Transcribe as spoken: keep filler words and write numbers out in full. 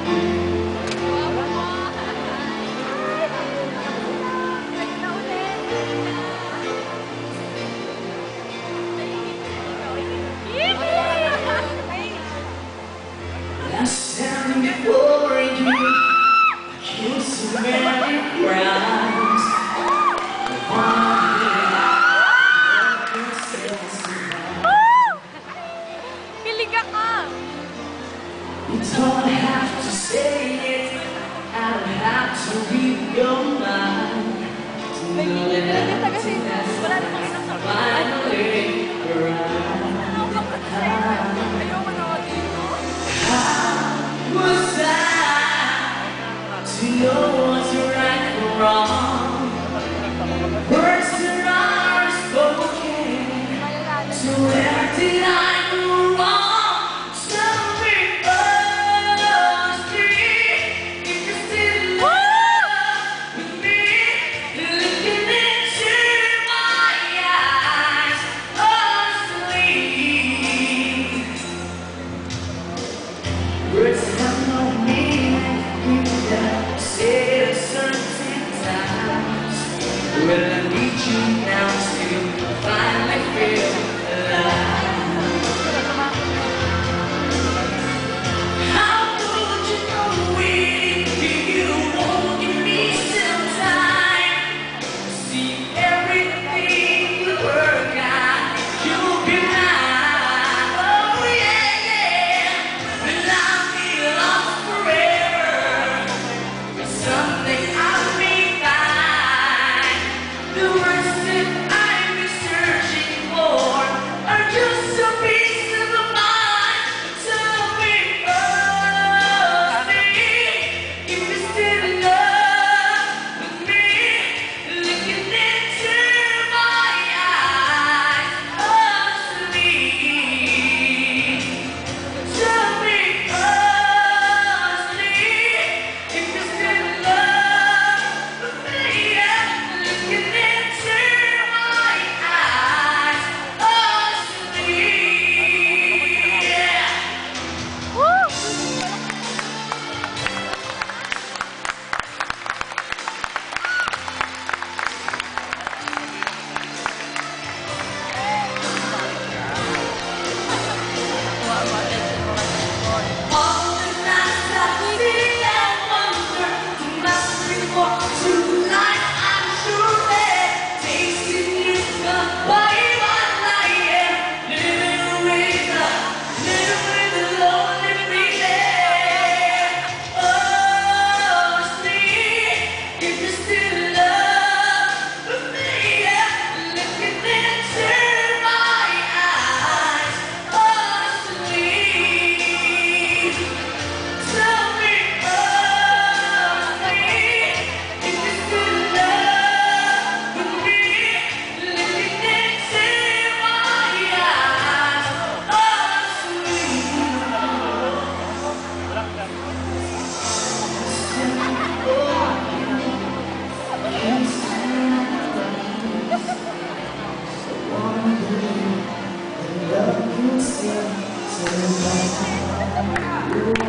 Last time before you killed so many crowds. Kilig ka! You don't have to say it, I don't have to read your mind. Nagiging na kasi wala namang inasal. Finally, Ano ka pa sa'yo? Ayoko na ako dito. how was I to know what's right or wrong? Words that are spoken, so where did I go wrong? Tell me honestly, if you're still in love with me, looking into my eyes, honestly. Words have no meaning, you have said at certain times. Well, I need you now to finally feel alive. How would you know it if you won't give me some time? See everything will work out, you'll be mine. Oh yeah, yeah, and I'll be lost forever. Someday I'll be fine. The words that I've been searching for are just a piece of the mind. Tell me honestly, if you're still in love with me, looking into my eyes, honestly. Tell me honestly, if you're still in love with me, yeah. Looking into my eyes, honestly, yeah. All the nights I feel and wonder, there must be more to life. I'm sure that tasting you goodbye one night, yeah. Living with the, living with the lonely feeling. Honestly, if you're still in love with me, yeah. Looking into my eyes, honestly. Tell me honestly, if you're still in love with me, looking into my eyes, honestly.